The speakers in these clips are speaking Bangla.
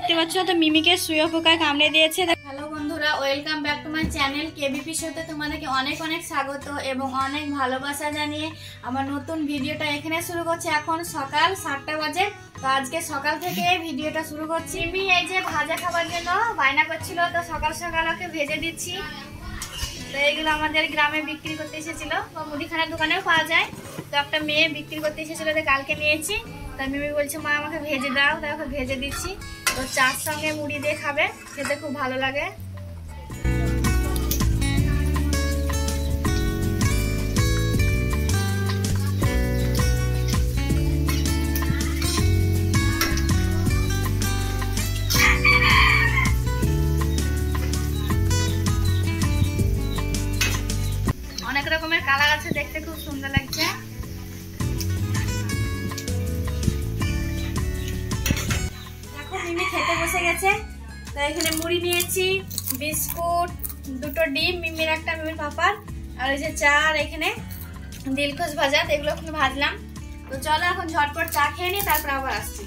দেখতে পাচ্ছ তো মিমিকে শুয়ে পোকায় কামড়ে দিয়েছে। হ্যালো বন্ধুরা, welcome back to my channel KBP শোতে তোমাদেরকে অনেক অনেক স্বাগত এবং অনেক ভালোবাসা জানিয়ে আমার নতুন ভিডিওটা এখানে শুরু করছি। এখন সকাল 7টা বাজে। তো আজকে সকাল থেকে ভিডিওটা শুরু করছি। মিমি এই যে ভাজা খাবার জন্য বায়না করছিল, তো সকাল সকাল ওকে ভেজে দিচ্ছি। তো এইগুলো আমাদের গ্রামে বিক্রি করতে এসেছিল, মুদিখানার দোকানেও পাওয়া যায়। তো একটা মেয়ে বিক্রি করতে এসেছিল, তো কালকে নিয়েছি। তাই মিমি বলছে মা আমাকে ভেজে দাও, তাই ওকে ভেজে দিচ্ছি। তো চার সঙ্গে মুড়ি দিয়ে খাবে, খেতে খুব ভালো লাগে। অনেক রকমের কালার আছে, দেখতে খুব সুন্দর লাগছে। দেখো মিমি খেতে বসে গেছে। তো এখানে মুড়ি নিয়েছি, বিস্কুট, দুটো ডিম, মিমির একটা, মিমির পাপার, আর এই যে চা, আর এখানে দিলখোশ ভাজা। এগুলো এখন ভাজলাম। তো চলো এখন ঝটপট চা খেয়ে নিই, তারপর আবার আসছি।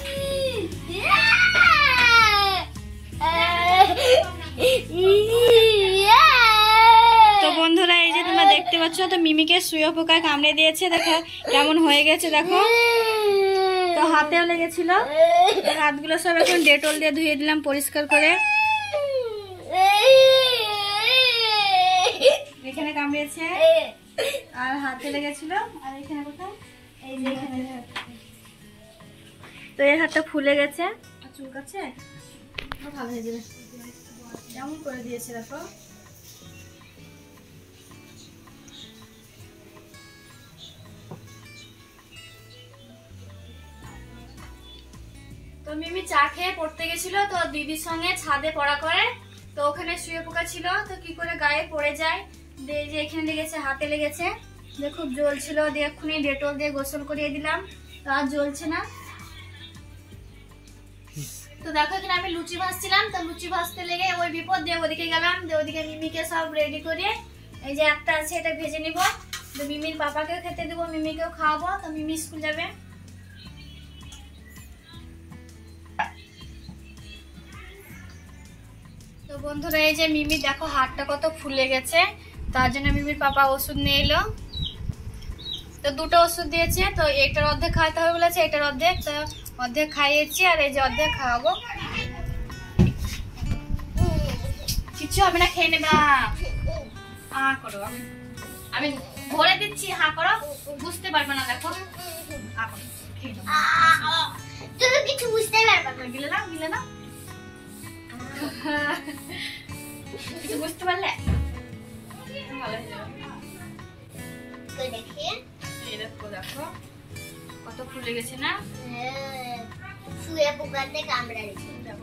তো বন্ধুরা এই যে তোমরা দেখতে পাচ্ছ তো মিমিকে শুয়ে পোকায় কামড়ে দিয়েছে। দেখো কেমন হয়ে গেছে, দেখো। তো হাতেও লেগেছিল, হাতগুলো সব এখন ডেটল দিয়ে ধুয়ে দিলাম পরিষ্কার করে। এখানে কামড়েছে আর হাতে লেগেছিল, আর এখানে কোথায়, এই যে এখানে। তো এই হাতটা ফুলে গেছে, চুলকাচ্ছে, ভালো হয়ে যাবে। কেমন করে দিয়েছে দেখো। তো মিমি চা খেয়ে পড়তে গেছিল, তো দিদির সঙ্গে ছাদে পড়া করে। তো ওখানে শুয়ে পোকা ছিল, তো কি করে গায়ে পড়ে যায়। দিয়ে যে এখানে লেগেছে, হাতে লেগেছে, যে খুব জ্বলছিল। দিয়ে এক্ষুনি ডেটল দিয়ে গোসল করিয়ে দিলাম, তো আর জ্বলছে না। তো দেখো এখানে আমি লুচি ভাজছিলাম, তো লুচি ভাজতে লেগে ওই বিপদ, দিয়ে ওদিকে গেলাম। দিয়ে ওদিকে মিমিকে সব রেডি করে, এই যে একটা আছে এটা ভেজে নিব। তো মিমির পাপাকেও খেতে দেবো, মিমিকেও খাওয়াবো। তো মিমি স্কুল যাবে। তো বন্ধুরা এই যে মিমি দেখো হাতটা কত ফুলে গেছে, তার জন্য মিমির পাপা ওষুধ নিয়ে এলো। তো দুটো ওষুধ দিয়েছে, তো এটার অর্ধেক খাওয়াতে হবে বলেছে, এটার অর্ধেক। তো অর্ধেক খাইয়েছি, আর এই যে অর্ধেক খাওয়াবো। কিছু হবে না, খেয়ে নেবে। হা করো, আমি ভরে দিচ্ছি, হা করো, বুঝতে পারবে না। দেখো তুমি কিছু বুঝতে পারবে না। গিলে না, গিলে না, কিছু বুঝতে পারলে ভালো হয়ে যাবে। দেখো দেখো কত ফুলে গেছে না। শুয়ে পোকাতে কামড়াচ্ছে।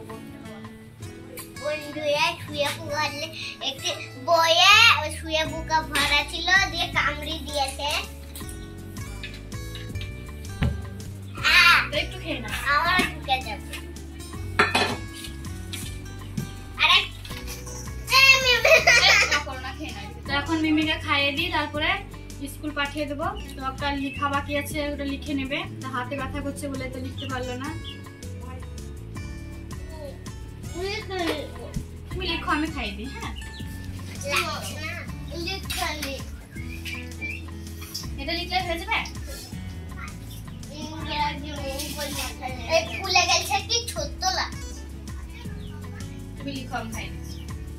বন্ধুরা শুয়ে পোকালে একটি বয়ে শুয়ে পোকা ভরা ছিল, দিয়ে কামড়ি দিয়েছে। একটু খেয়ে না, আমার ঢুকে যাবে। তো এখন মিমিকে খাইয়ে দিই, তারপরে স্কুল পাঠিয়ে দেবো। তো একটা লিখা বাকি আছে, ওটা লিখে নেবে। তো হাতে ব্যথা করছে বলে তো লিখতে পারলো না। তুমি লিখো, আমি খাইয়ে দিই। হ্যাঁ এটা লিখলে হয়ে যাবে। ফুলে গেছে কি ছোট্ট লাগছে। তুমি লিখো, আমি খাইয়ে দিচ্ছি।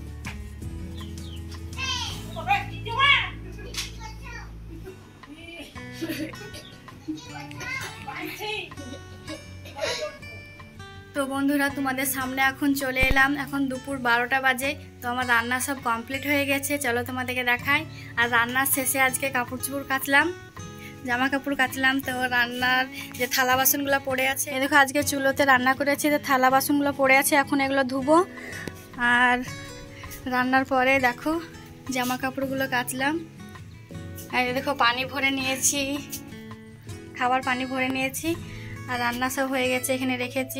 তো বন্ধুরা তোমাদের সামনে এখন চলে এলাম। এখন দুপুর 12টা বাজে। তো আমার রান্না সব কমপ্লিট হয়ে গেছে, চলো তোমাদেরকে দেখাই। আর রান্নার শেষে আজকে কাপড় চোপড় কাচলাম, জামা কাপড় কাচলাম। তো রান্নার যে থালা বাসনগুলো পড়ে আছে, দেখো আজকে চুলোতে রান্না করেছি, তো থালা বাসনগুলো পড়ে আছে, এখন এগুলো ধুবো। আর রান্নার পরে দেখো জামা কাপড়গুলো কাচলাম। আর দেখো পানি ভরে নিয়েছি, খাবার পানি ভরে নিয়েছি। আর রান্না সব হয়ে গেছে, এখানে রেখেছি।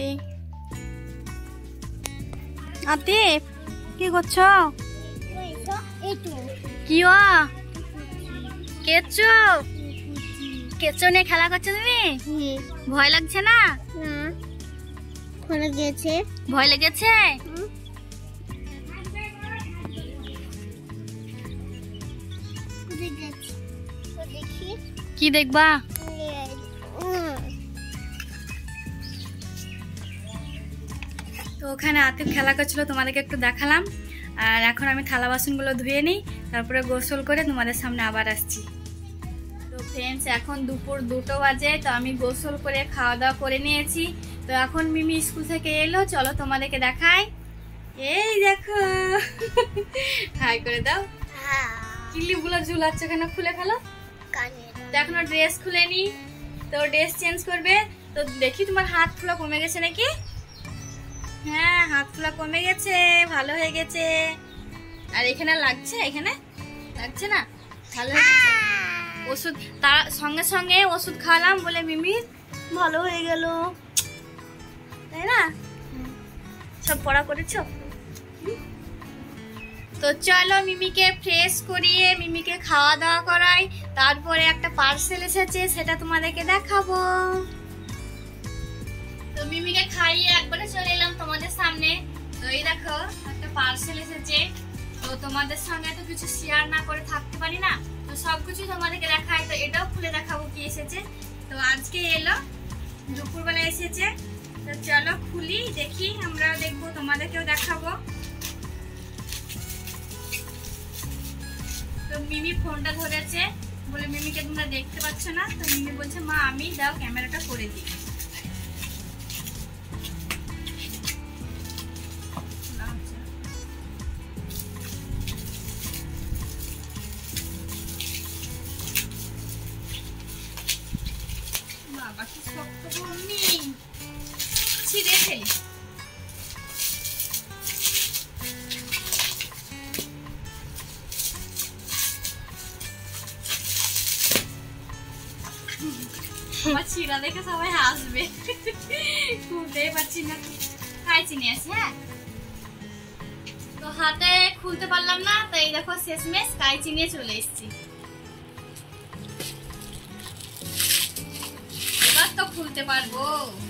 আতিফ কি করছো? কি কেঁচো, কেঁচো নিয়ে খেলা করছো তুমি? ভয় লাগছে না? ভয় লেগেছে। ভয় লেগেছে? কি দেখবা? তো ওখানে আতিফ খেলা করছিল, তোমাদেরকে একটু দেখালাম। আর এখন আমি থালা বাসনগুলো ধুয়ে নিই, তারপরে গোসল করে তোমাদের সামনে আবার আসছি। তো ফ্রেন্ডস, এখন দুপুর 2টো বাজে। তো আমি গোসল করে খাওয়া দাওয়া করে নিয়েছি। তো এখন মিমি স্কুল থেকে এলো, চলো তোমাদেরকে দেখাই। এই দেখো, হাই করে দাও। ক্লিপগুলো ঝুলাচ্ছে কেন? খুলে ফেলো। তো এখনো ড্রেস খুলেনি, তো ড্রেস চেঞ্জ করবে। তো দেখি তোমার হাত ফুলা কমে গেছে নাকি? হ্যাঁ, হাত ফুলা কমে গেছে, ভালো হয়ে গেছে। আর এখানে লাগছে? এখানে লাগছে না? ভালো হয়ে গেছে। ওষুধ তার সঙ্গে সঙ্গে ওষুধ খাওয়ালাম বলে মিমি ভালো হয়ে গেল, তাই না? সব পড়া করেছো? তো চলো মিমিকে ফ্রেশ করিয়ে মিমিকে খাওয়া দাওয়া করাই। তারপরে একটা পার্সেল এসেছে, সেটা তোমাদেরকে দেখাবো। তো মিমিকে খাইয়ে একবারে চলে এলাম তোমাদের সামনে। তো এই দেখো, একটা পার্সেল এসেছে। তো তোমাদের সঙ্গে তো কিছু শেয়ার না করে থাকতে পারি না, তো সবকিছু তোমাদেরকে দেখাই। তো এটাও খুলে দেখাবো কি এসেছে। তো আজকে এলো, দুপুরবেলা এসেছে। তো চলো খুলি, দেখি, আমরাও দেখবো, তোমাদেরকেও দেখাবো। তো মিমি ফোনটা ধরেছে বলে মিমিকে তোমরা দেখতে পাচ্ছ না। তো মিমি বলছে মা আমি দাও ক্যামেরাটা করে দিই। বাবা কি শক্ত বলনি, ছিঁড়ে ফেলি। আমার ছিঁড়া দেখে সবাই হাসবে, খুলতেই পারছি না। খাই চিনি আছে। হ্যাঁ, তো হাতে খুলতে পারলাম না, তো এই দেখো শেষমেশ কাইচি নিয়ে চলে এসেছি। এবার তো খুলতে পারবো।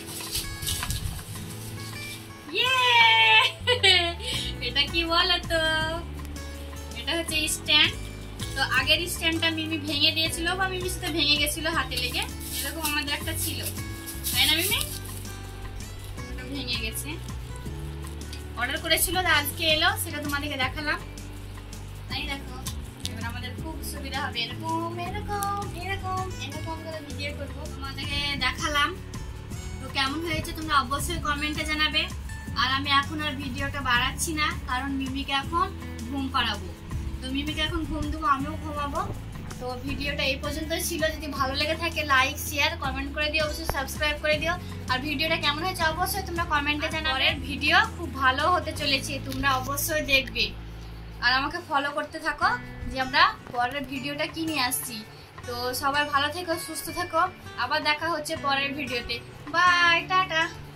এটা কি বলো তো? এটা হচ্ছে স্ট্যান্ড। তো আগের স্ট্যান্ডটা মিমি ভেঙে দিয়েছিল, বা মিমির সাথে ভেঙে গেছিল হাতে লেগে। এরকম আমাদের একটা ছিল, তাই না মিমি? ভেঙে গেছে, অর্ডার করেছিল, আজকে এলো, সেটা তোমাদেরকে দেখালাম। তাই দেখো, এবার আমাদের খুব সুবিধা হবে। এরকম এরকম এরকম এরকম করে ভিডিও করবো, তোমাদেরকে দেখালাম। তো কেমন হয়েছে তোমরা অবশ্যই কমেন্টে জানাবে। আর আমি এখন আর ভিডিওটা বাড়াচ্ছি না, কারণ মিমিকে এখন ঘুম পাড়াবো। তো মিমিকে এখন ঘুম দেবো, আমিও ঘুমাবো। তো ভিডিওটা এই পর্যন্তই ছিল। যদি ভালো লেগে থাকে লাইক শেয়ার কমেন্ট করে দিও, অবশ্যই সাবস্ক্রাইব করে দিও। আর ভিডিওটা কেমন হয়েছে অবশ্যই তোমরা কমেন্টে জানাবে। পরের ভিডিও খুব ভালো হতে চলেছে, তোমরা অবশ্যই দেখবে। আর আমাকে ফলো করতে থাকো যে আমরা পরের ভিডিওটা কি নিয়ে আসছি। তো সবাই ভালো থেকো, সুস্থ থেকো। আবার দেখা হচ্ছে পরের ভিডিওতে। Bye, tata.